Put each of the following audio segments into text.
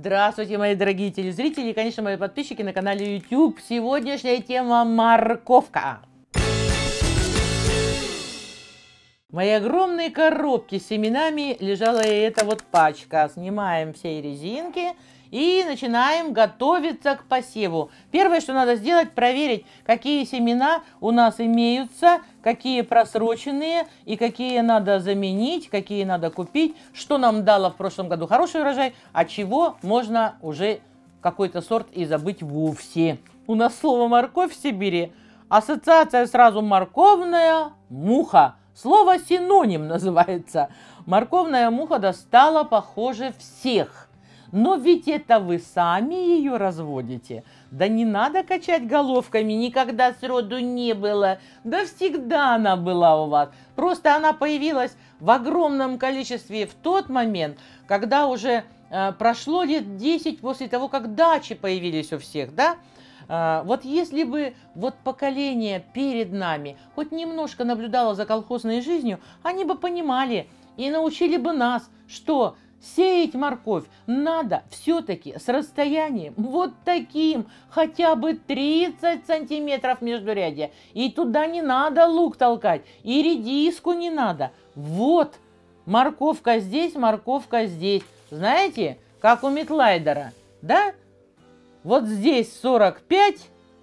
Здравствуйте, мои дорогие телезрители и, конечно, мои подписчики на канале YouTube. Сегодняшняя тема – морковка. В моей огромной коробке с семенами лежала эта вот пачка. Снимаем все резинки и начинаем готовиться к посеву. Первое, что надо сделать, проверить, какие семена у нас имеются, какие просроченные и какие надо заменить, какие надо купить, что нам дало в прошлом году хороший урожай, а чего можно уже какой-то сорт и забыть вовсе. У нас слово «морковь» в Сибири. Ассоциация сразу «морковная муха». Слово синоним называется. Морковная муха достала, похоже, всех. Но ведь это вы сами ее разводите. Да не надо качать головками, никогда сроду не было. Да всегда она была у вас. Просто она появилась в огромном количестве в тот момент, когда уже прошло лет 10 после того, как дачи появились у всех, да? Вот если бы вот поколение перед нами хоть немножко наблюдало за колхозной жизнью, они бы понимали и научили бы нас, что сеять морковь надо все-таки с расстоянием вот таким, хотя бы 30 сантиметров междурядья. И туда не надо лук толкать, и редиску не надо. Вот, морковка здесь, морковка здесь. Знаете, как у Метлайдера, да? Вот здесь 45,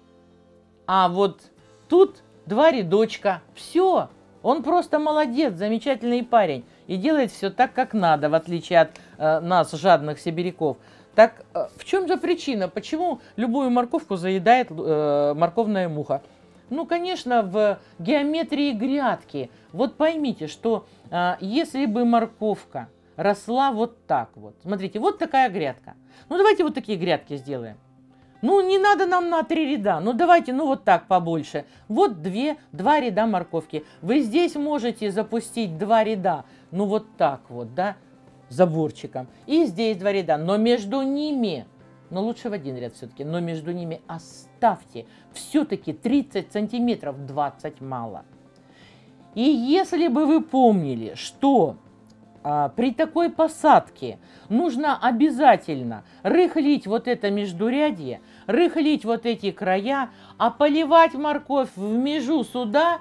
а вот тут 2 рядочка. Все. Он просто молодец, замечательный парень. И делает все так, как надо, в отличие от нас, жадных сибиряков. Так в чем же причина? Почему любую морковку заедает морковная муха? Ну, конечно, в геометрии грядки. Вот поймите, что если бы морковка росла вот так вот. Смотрите, вот такая грядка. Ну, давайте вот такие грядки сделаем. Ну, не надо нам на 3 ряда. Ну, давайте, ну, вот так побольше. Вот 2 ряда морковки. Вы здесь можете запустить 2 ряда. Ну, вот так вот, да, заборчиком. И здесь 2 ряда. Но между ними, ну, лучше в 1 ряд все-таки, но между ними оставьте все-таки 30 сантиметров, 20 мало. И если бы вы помнили, что при такой посадке нужно обязательно рыхлить вот это междурядье, рыхлить вот эти края, а поливать морковь в межу сюда,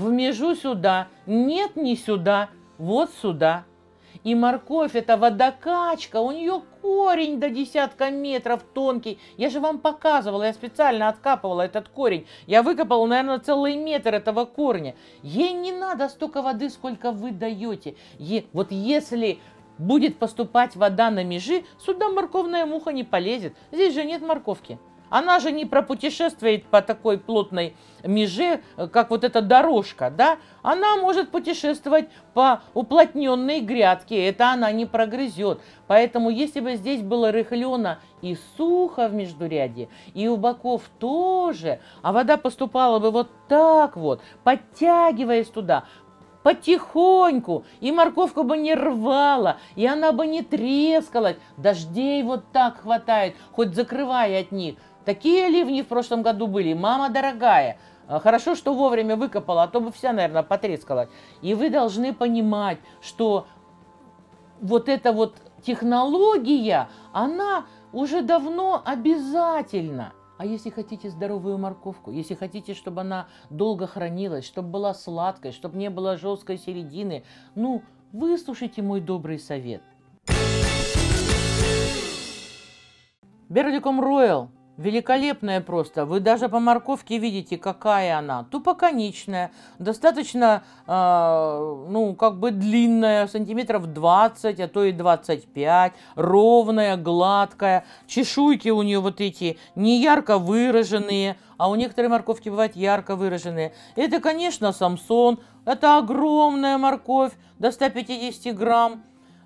нет, не сюда, вот сюда. И морковь это водокачка, у нее корень до десятка метров тонкий. Я же вам показывала, я специально откапывала этот корень. Я выкопала, наверное, целый метр этого корня. Ей не надо столько воды, сколько вы даете. Вот если будет поступать вода на межи, сюда морковная муха не полезет. Здесь же нет морковки. Она же не пропутешествует по такой плотной меже, как вот эта дорожка, да? Она может путешествовать по уплотненной грядке, это она не прогрызет. Поэтому, если бы здесь было рыхлено и сухо в междурядье, и у боков тоже, а вода поступала бы вот так вот, подтягиваясь туда, потихоньку, и морковку бы не рвала, и она бы не трескалась. Дождей вот так хватает, хоть закрывая от них. Такие ливни в прошлом году были, мама дорогая. Хорошо, что вовремя выкопала, а то бы вся, наверное, потрескалась. И вы должны понимать, что вот эта вот технология, она уже давно обязательна. А если хотите здоровую морковку, если хотите, чтобы она долго хранилась, чтобы была сладкой, чтобы не было жесткой середины, ну, выслушайте мой добрый совет. Berlicom Royal. Великолепная просто. Вы даже по морковке видите, какая она. Тупоконечная, достаточно, ну, как бы длинная, сантиметров 20, а то и 25. Ровная, гладкая. Чешуйки у нее вот эти не ярко выраженные, а у некоторых морковки бывают ярко выраженные. Это, конечно, Самсон. Это огромная морковь до 150 грамм.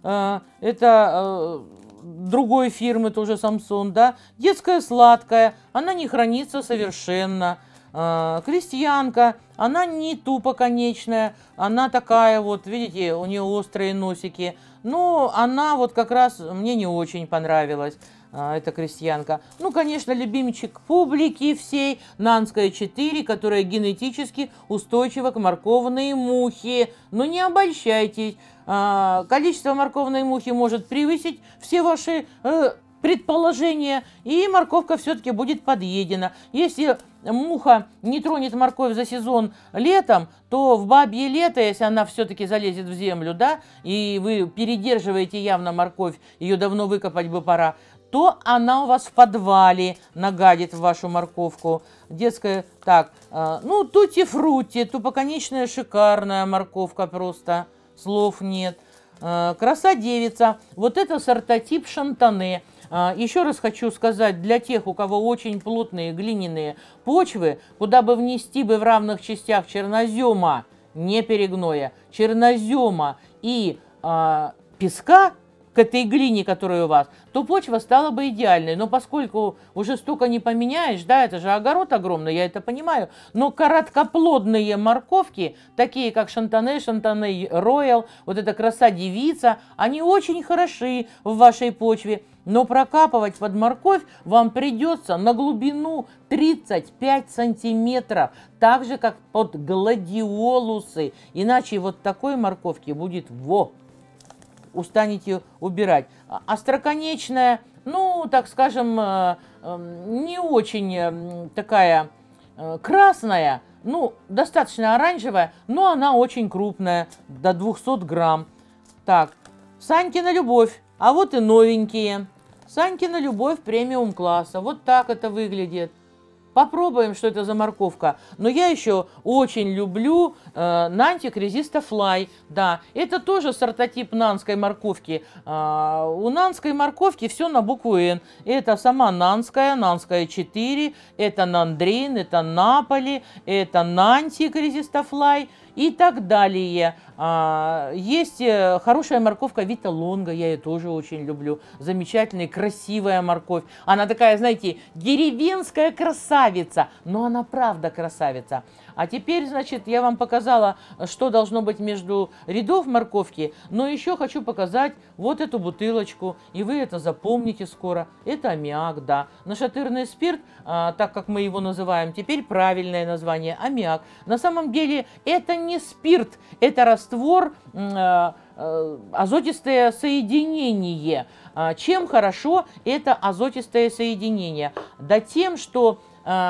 Это другой фирмы, тоже Самсон, да, детская сладкая, она не хранится совершенно, крестьянка, она не тупоконечная, она такая вот, видите, у нее острые носики, но она вот как раз мне не очень понравилась. эта крестьянка. Ну, конечно, любимчик публики всей, Нанская 4, которая генетически устойчива к морковной мухе. Но не обольщайтесь, количество морковной мухи может превысить все ваши предположение, и морковка все-таки будет подъедена. Если муха не тронет морковь за сезон летом, то в бабье лето, если она все-таки залезет в землю, да, и вы передерживаете явно морковь, ее давно выкопать бы пора, то она у вас в подвале нагадит в вашу морковку. Детская, так, ну, тутти-фрутти, тупоконечная шикарная морковка просто, слов нет. Красавица, вот это сортотип шантане. Еще раз хочу сказать, для тех, у кого очень плотные глиняные почвы, куда бы внести бы в равных частях чернозема, не перегноя, чернозема и песка, к этой глине, которая у вас, то почва стала бы идеальной. Но поскольку уже столько не поменяешь, да, это же огород огромный, я это понимаю, но короткоплодные морковки, такие как шантане, шантане роял, вот эта краса-девица, они очень хороши в вашей почве, но прокапывать под морковь вам придется на глубину 35 сантиметров, так же, как под гладиолусы, иначе вот такой морковки будет устанете убирать. Остроконечная, ну, так скажем, не очень такая красная, ну, достаточно оранжевая, но она очень крупная, до 200 грамм. Так, Санькина любовь, а вот и новенькие. Санькина любовь премиум класса, вот так это выглядит. Попробуем, что это за морковка. Но я еще очень люблю Нантик Резиста Флай. Да, это тоже сортотип нанской морковки. У нанской морковки все на букву Н. Это сама нанская, нанская 4, это Нандрин, это Наполи, это Нантик Резиста Флай и так далее. Есть хорошая морковка Вита Лонга, я ее тоже очень люблю. Замечательная, красивая морковь. Она такая, знаете, деревенская красавица, но она правда красавица. А теперь, значит, я вам показала, что должно быть между рядов морковки, но еще хочу показать вот эту бутылочку, и вы это запомните скоро. Это аммиак, да. Нашатырный спирт, так как мы его называем, теперь правильное название – аммиак. На самом деле это не спирт, это раствор, азотистое соединение. Чем хорошо это азотистое соединение? Да тем, что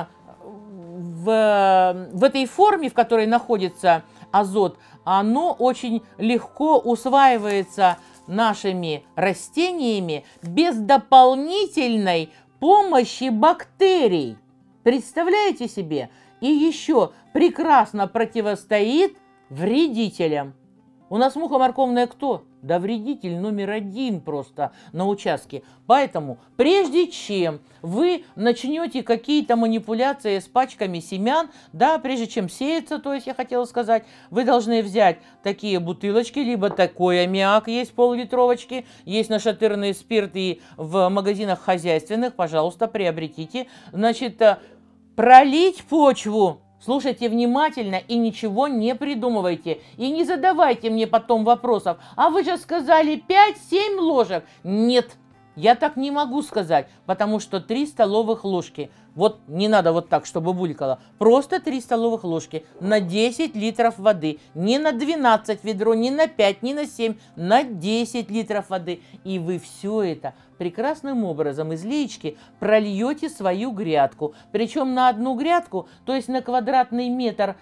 в этой форме, в которой находится азот, оно очень легко усваивается нашими растениями без дополнительной помощи бактерий. Представляете себе? И еще прекрасно противостоит вредителям. У нас муха морковная кто? Да вредитель номер 1 просто на участке. Поэтому, прежде чем вы начнете какие-то манипуляции с пачками семян, да, прежде чем сеяться, то есть я хотела сказать, вы должны взять такие бутылочки, либо такой аммиак, есть пол-литровочки, есть нашатырный спирт и в магазинах хозяйственных, пожалуйста, приобретите. Значит, пролить почву. Слушайте внимательно и ничего не придумывайте. И не задавайте мне потом вопросов. А вы же сказали 5-7 ложек. Нет, я так не могу сказать, потому что 3 столовых ложки. Вот не надо вот так, чтобы булькало. Просто 3 столовых ложки на 10 литров воды. Не на 12 ведро, не на 5, не на 7, на 10 литров воды. И вы все это прекрасным образом из леечки прольете свою грядку. Причем на одну грядку, то есть на квадратный метр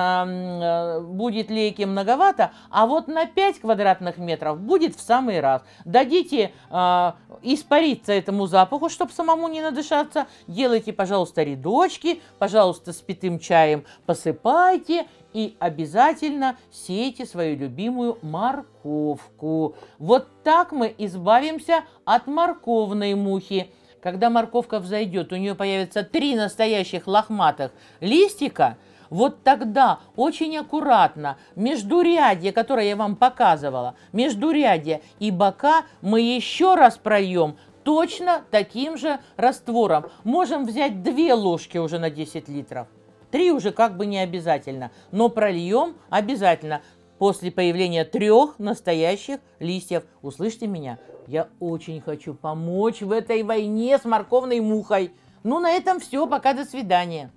будет лейки многовато, а вот на 5 квадратных метров будет в самый раз. Дадите испариться этому запаху, чтобы самому не надышаться. Делайте, пожалуйста, рядочки, пожалуйста, с питым чаем посыпайте. И обязательно сейте свою любимую морковку. Вот так мы избавимся от морковной мухи. Когда морковка взойдет, у нее появятся 3 настоящих лохматых листика. Вот тогда очень аккуратно междурядье, которое я вам показывала, междурядье и бока мы еще раз прольем точно таким же раствором. Можем взять 2 ложки уже на 10 литров. 3 уже как бы не обязательно, но прольем обязательно после появления 3 настоящих листьев. Услышьте меня, я очень хочу помочь в этой войне с морковной мухой. Ну, на этом все, пока, до свидания.